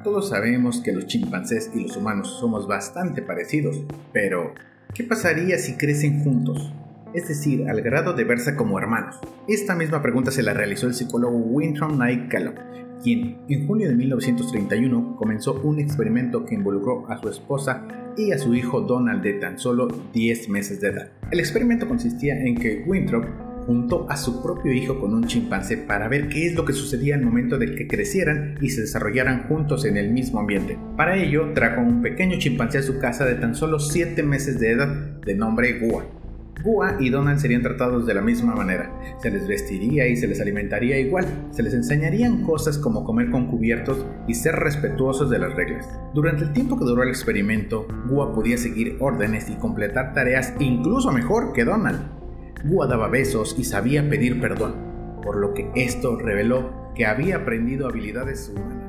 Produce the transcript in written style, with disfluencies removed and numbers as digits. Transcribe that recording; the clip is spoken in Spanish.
Todos sabemos que los chimpancés y los humanos somos bastante parecidos, pero ¿qué pasaría si crecen juntos? Es decir, al grado de verse como hermanos. Esta misma pregunta se la realizó el psicólogo Winthrop Knight Kellogg, quien en junio de 1931 comenzó un experimento que involucró a su esposa y a su hijo Donald de tan solo 10 meses de edad. El experimento consistía en que Winthrop juntó a su propio hijo con un chimpancé para ver qué es lo que sucedía al momento de que crecieran y se desarrollaran juntos en el mismo ambiente. Para ello, trajo un pequeño chimpancé a su casa de tan solo 7 meses de edad, de nombre Gua. Gua y Donald serían tratados de la misma manera. Se les vestiría y se les alimentaría igual. Se les enseñarían cosas como comer con cubiertos y ser respetuosos de las reglas. Durante el tiempo que duró el experimento, Gua podía seguir órdenes y completar tareas incluso mejor que Donald. Gua daba besos y sabía pedir perdón, por lo que esto reveló que había aprendido habilidades humanas.